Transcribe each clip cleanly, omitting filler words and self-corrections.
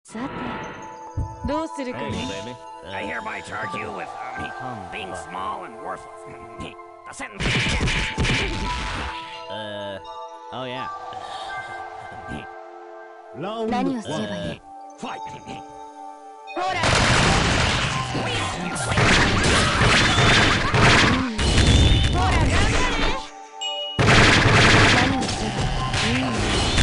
さて、どうするかね。 I hereby charge you with being small and worthless. The sentence. Oh yeah. 何をすればいい。 Fight. ほら。ほら、頑張れ。何をすればいい。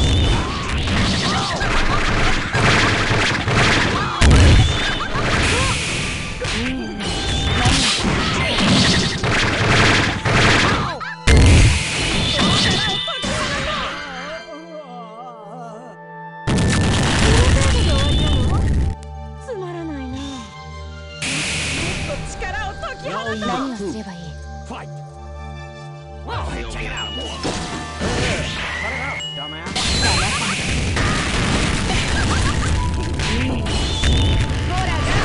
何をすればいい。 Fight. Well, hey, check it out. Cut it out, dumbass. ほら、頑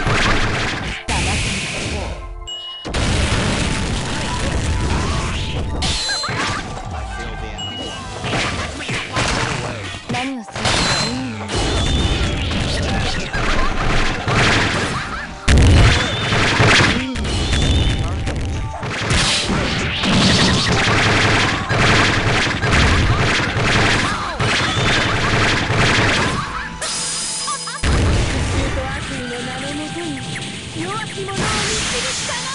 何をすればいい。弱き者を導きたま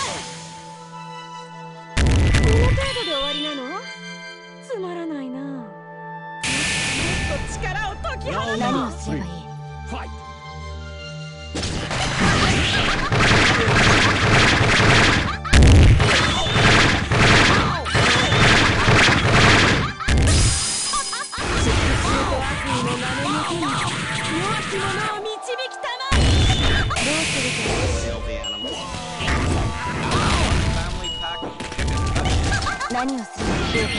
え。この程度で終わりなの？つまらないな。もっと力を解き放つ。何をすればいい。 Fight. 何をする。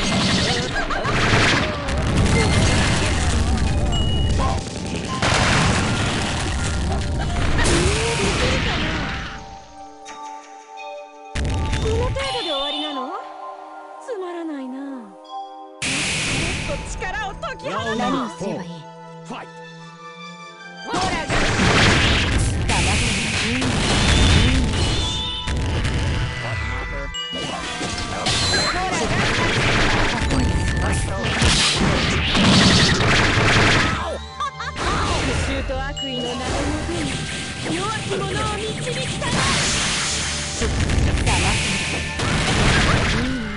この程度で終わりなの？つまらないな。もっと力を解き放つ。何をすればいい。 Fight. ほら、悪意の名のもとに弱き者を導きたまえ。